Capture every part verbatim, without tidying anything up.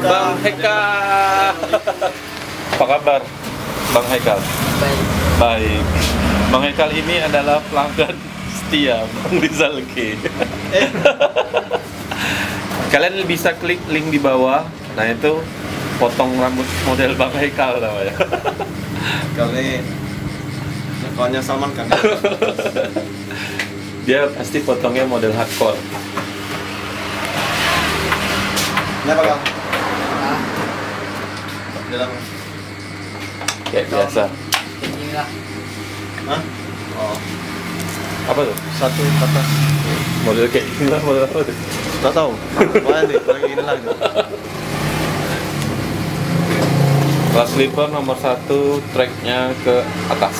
Bang Haikal. Apa kabar, Bang Haikal? Baik. Baik. Bang Haikal ini adalah pelanggan setia Bang Rizal K. Eh. Kalian bisa klik link di bawah. Nah itu potong rambut model Bang Haikal namanya. Kali kawannya Salman kan. Dia pasti potongnya model hardcore. Ini apa kau? Dalam. Kayak biasa. Inilah. Hah? Oh. Apa tuh? Satu kata. Model kayak gini lah, model apa tuh? Nggak tahu. Mana nih? Lagi ini lah. Kelas slipper nomor satu, tracknya ke atas.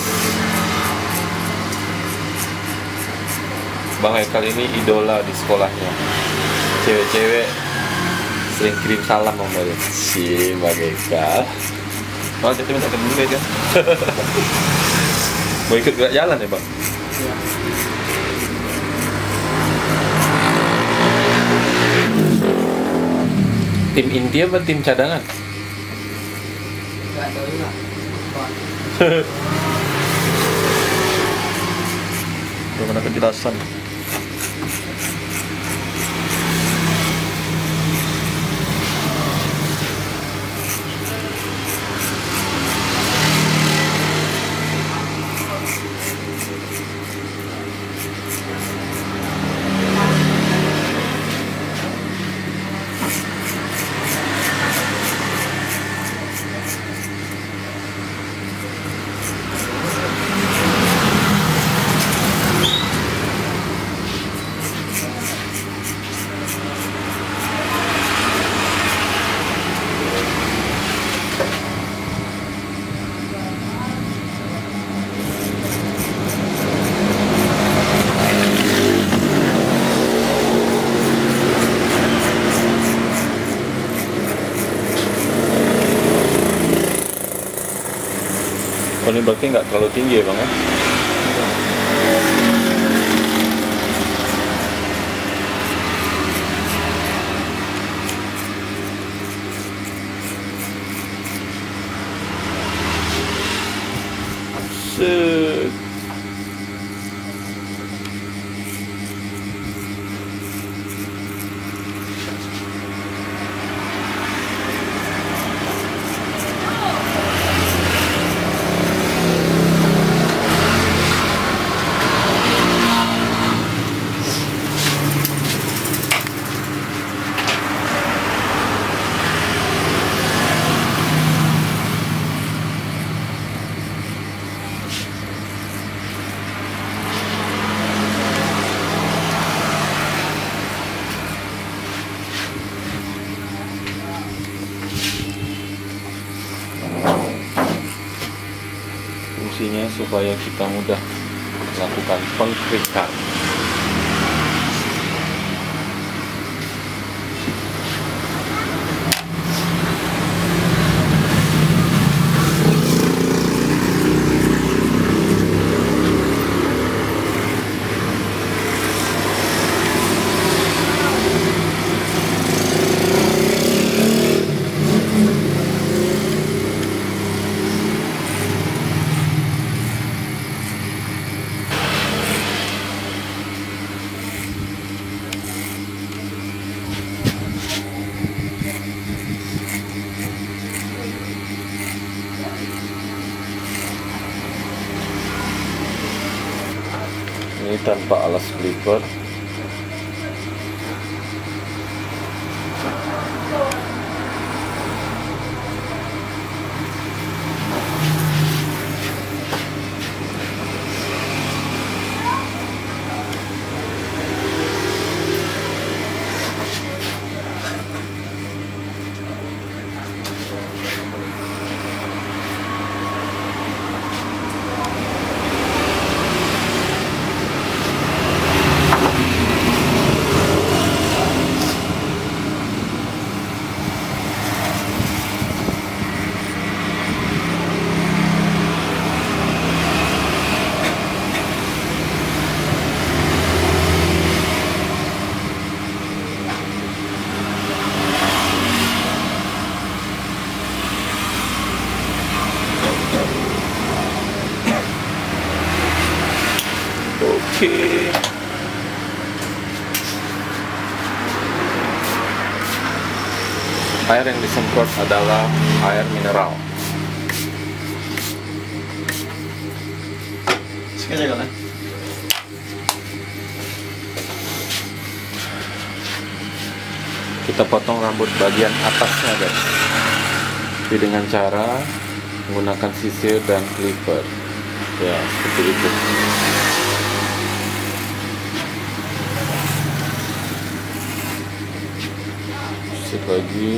Bang Haikal ini idola di sekolahnya. Cewek-cewek sering kirim salam sama dia. Si Bang Haikal. Oh, jadi minta ketemu dulu ya. Mau ikut gerak jalan ya, Bang? Iya. Tim inti apa tim cadangan? Nggak tahu juga. Belum ada kejelasan. Oh, ini berarti nggak terlalu tinggi ya, Bang ya? Set. Fungsinya supaya kita mudah melakukan pengkrikan. Ini tanpa alas clipper. Oke. Air yang disemprot adalah air mineral. Sekali kan? Kita potong rambut bagian atasnya guys, tapi dengan cara menggunakan sisir dan clipper. Ya seperti itu. Sisir lagi.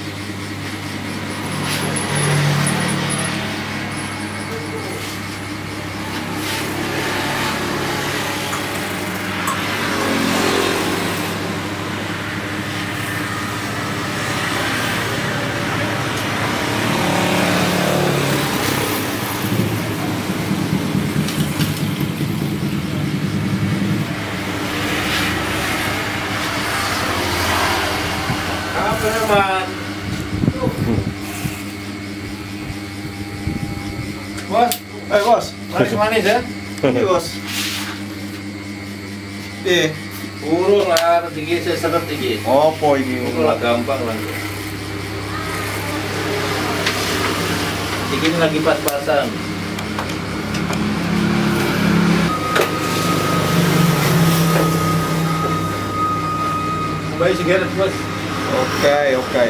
Teman. Bos, Eh bos, manis-manis ya? ini bos. Eh, Urut lah, tinggi saya seret tinggi. apa ini? Urut lah gampang lah. Tinggi ini lagi pas-pasan. Kembali sigaret bos. Oke, oke.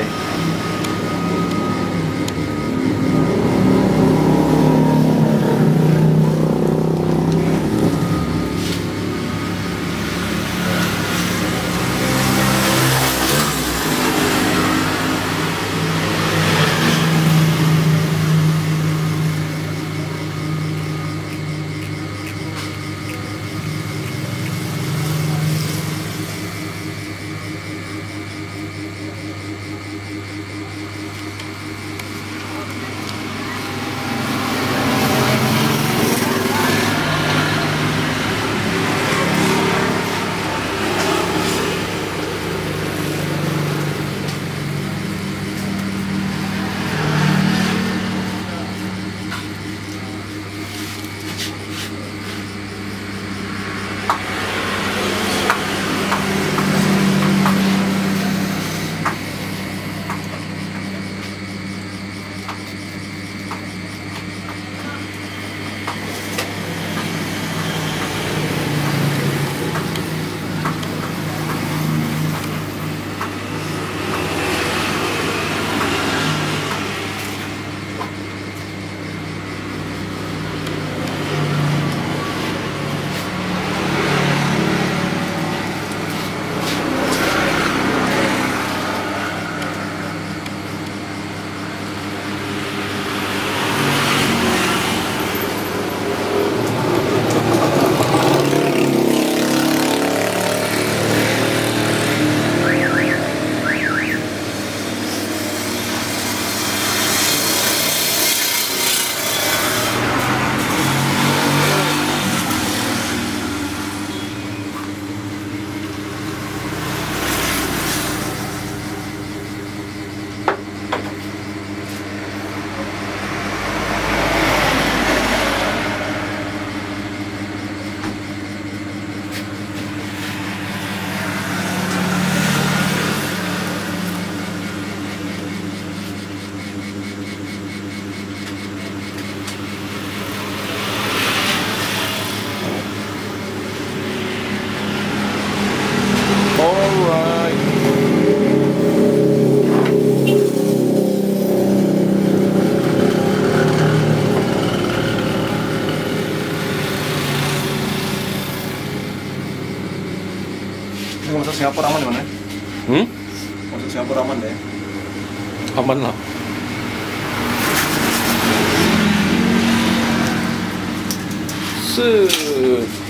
Masuk Singapura aman di mana? Hmm? Masuk Singapura aman deh. Aman lah. Set.